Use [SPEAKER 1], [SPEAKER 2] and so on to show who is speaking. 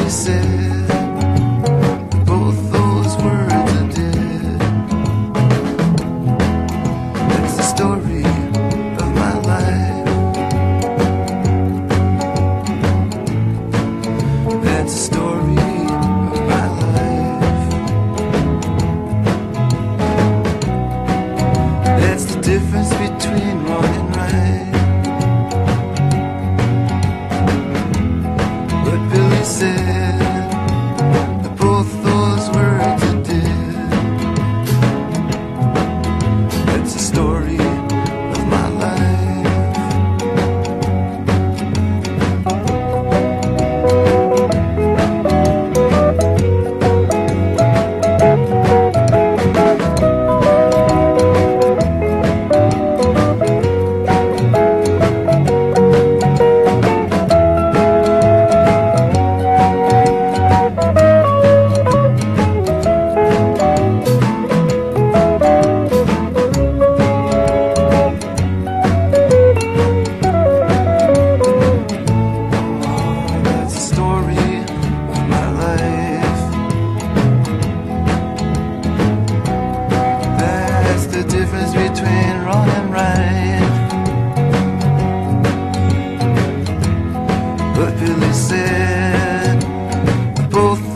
[SPEAKER 1] Billy said both those words are dead. That's the story of my life. That's the story of my life. That's the difference between wrong and right. But Billy said that both those words are dead. That's the story of my life. That's the story of my life. That's the difference between wrong and right. But Billy said both